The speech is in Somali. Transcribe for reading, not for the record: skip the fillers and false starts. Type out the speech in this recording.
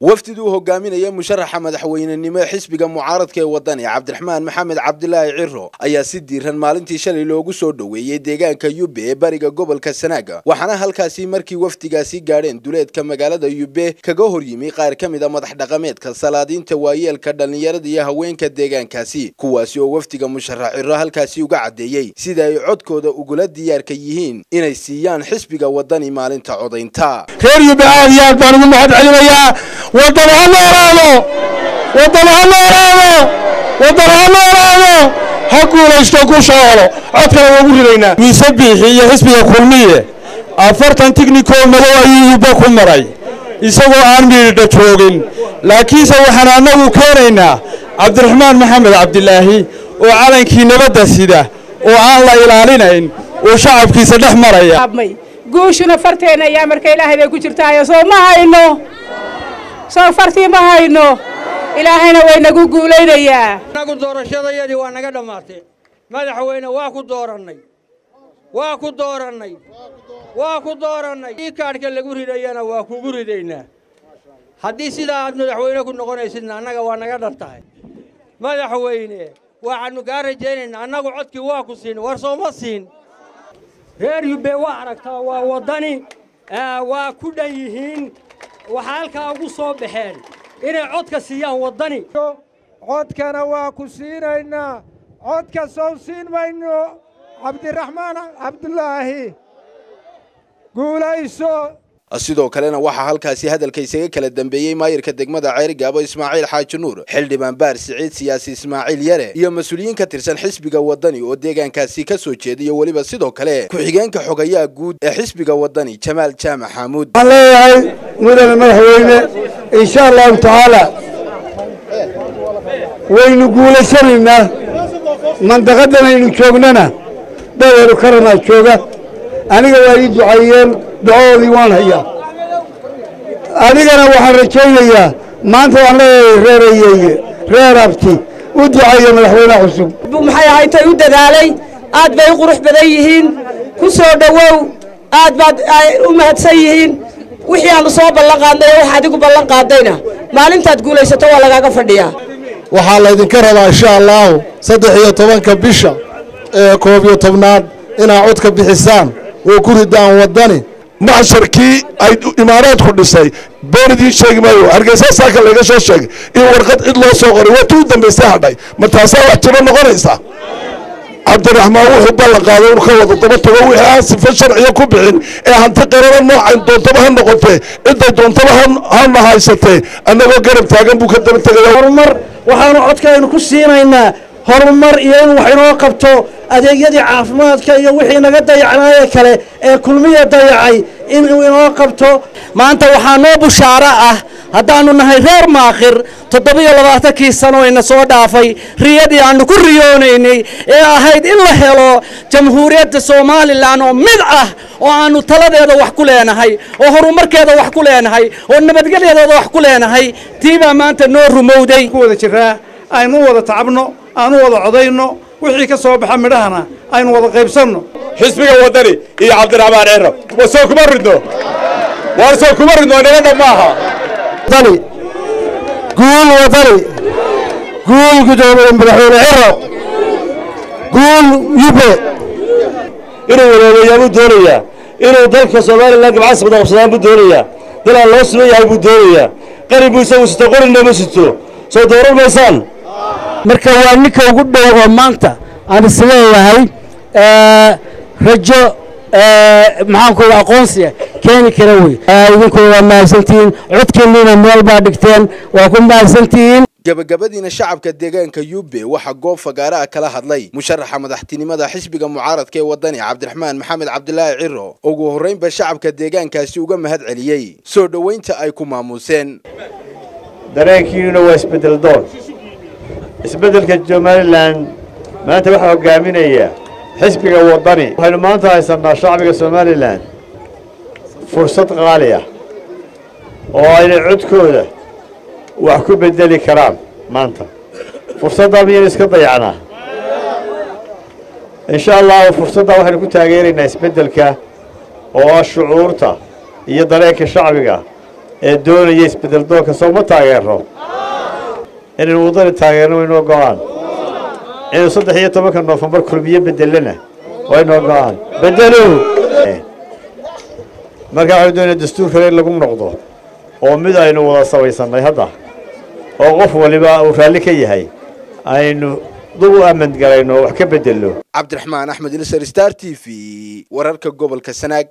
wafdidu hogaaminaya musharaxa madaxweynenimo xisbiga mucaaradka ee wadani Cabdiraxmaan Maxamed Cabdilaahi Ciro ayaa si diiran maalintii shalay loogu soo dhaweeyay deegaanka Yube ee bariga gobolka Sanaaga waxaana halkaasi markii wafdigaasi gaadheen duleedka magaalada Yube kaga hor yimi qaar kamid ah madax dhaqameedka salaadiinta waayeelka dhalinyarada iyo haweenka deegaankaasi kuwaasi oo wafdiga musharax Ciro halkaasi uga cadeeyay sida ay codkooda ugula diyaarka yihiin inay siiyaan xisbiga wadani maalinta codaynta reer Yube aad baan ugu mahad celinayaa وطن هالورانو هقول اشتكوا شغله عدكنا وقول لنا يسبح هي حسب الكلمية أفرتن تكنيكو ملوى يبقوا مراي يسووا عامل دتروجين لكن سووا حنا وكرينا عبد الرحمن محمد عبد الله وعلن كي نبدأ سيدا وعلى إلالين وشعب كي سدح مرايا قوشنا فرتنا يا مركي الله هذا كشرتها يا صو ما هينو صو فرتي ما هينو إلهنا وين نقول يا نقول دور الشيء يدي وأنا قد ماتي ما لحوينا واكو دورني كارك اللي قولي لينا واكو قولي لينا حديث إذا عدنا لحوينا كنا قلنا سيدنا أنا وأنا قد أرتاح ما لحوينا وعنو كارجين أنا قعدت واكو سين ورسوم السين غير يبي وعرك ووطني وكليهين وحالك أبو صوب بحال إن عدك سياه وطني عدك نواكو سينا عدك صوصين بينو عبد الرحمن عبد الله قول أيسو sidoo kalena waxa halkaasi hadalkaysaga kala dambeeyay maayirka degmada Ceerigaabo Ismaaciil Xaaji Nuur xildhibaan Baar Siciid siyaasi Ismaaciil Yare iyo mas'uuliyiin ka tirsan xisbiga wadani oo deegaankaasi ka soo jeediyo waliba sidoo kale ku xigeenka xogayaha guud ee xisbiga wadani Jamaal Jaamac Xamuud alleeyahay mudane madaxweyne insha Allah taala waynu guulaysanayna mandaqadan aynu joognana dawr karana jooga aniga waa ii duceeyeen دعوة وان هيا أنا وحن رجينا ما أنت وحنا ريرابتي ودعية من حولنا حسوب بمحي هاي تيود ذالي آد بي قروح بديهين كسور دواو آد بعد أمهات سيهين وحيان صوب اللقاندي وحاديكو بلنقادينا ما لنت تقول إيسا توا لقاقا فرديا وحالا إذن كرها إن شاء الله صدحية طبانك بيشا كوبيو طبناد إنا عودك بحسان وكوري دان وداني معشركي أي إمارات كردستان بردي شيء ما هو أرجع ساكن لقى شو شيء إيه ورقة إدلو صغري وتودم بيستحدي متاساوي احترام غريزة عبد الرحمن وحب الله قالوا وخلط طبعا توي حاسب في الشرع يكبرين إيه هنتقرر النوع عن طبعا نقطة إنت طبعا هم هاي ستة أنا وقرب تاجن بكتب التغيير مر وحنا عدك إنه كسينا إنه هرمر إيان وحنا قبته أديجي عافمات كي وحنا قد يعناه كله كلمية ضيعي إنه قبته ما أنت وحنا بشارة هذا أنه نهاي غير ماخر تطبيق لبعضك السنة إن صودا في ريادي عنده كل ريونيني هيد إلا هلو جمهورية الصومال اللي عنه مدعة وعنه طلب هذا وحكولنا هاي وهرمر كذا وحكولنا هاي والنبتقل هذا وحكولنا هاي تيبا ما أنت نور مودي كودا شراء أي مو وضع تعبنا أنا وضع عضينا وحي كسب حمدهنا أي وضع قيبسنا حسبي ودني يا عبد الرحمن عرب وسوق مردو أنا هذا معها وطني قول قدوم الإمبراطور عرب قول يبي إنه ولا بدورية إنه ذلك الصومال اللي قبل عصب الصومال بدورية دل الله سبحانه هاي بدورية قريب يسوي استقر إنه مسته صدور الميسان مركوانك وجود ومانتا أنا سلوا هاي رجع معاكم أقونسية كان كروي يمكن ما سنتين عد كلنا مال بعدكتين وكم ما سنتين gabagabadiina shacabka deegaanka Yube waxa goob fagaara kala hadlay musharaxa madaxtinimada xisbiga mucaaradka ee wadani Cabdiraxmaan Maxamed Cabdilaahi Ciro ugu horeynba shacabka deegaankaasi uga mahad celiyay soo dhaweynta ay ku maamuseen dareenkiina waa isbedel doon isbedelka Somaliland maanta waxa hogaaminaya xisbiga wadani waxaynu maanta haysanaa shacbiga Somaliland fursad qaali ah oo ay codkooda wax ku bedeli karaan maanta fursadda miyay iska dayacnaa insha Allah fursadda waxaynu ku taageeraynaa isbedelka oo shucuurta iyo dareenka shacbiga ee doonaya isbedel doonka soo ma taageero inaynu waddani taageerno waynoo go-aan inuu 13 Noofambar kulmiye bedelana waynoo go-aan bedelo marka waxaynu doonayna dastuurka in lagu noqdo oo mid aynu wada samaysanay hadda oo qof waliba uu raalli ka yahay aynu dib u ammaan galayno wax ka bedelo Cabdiraxmaan Axmed Ilsar Star TV wararka gobolka Sanaag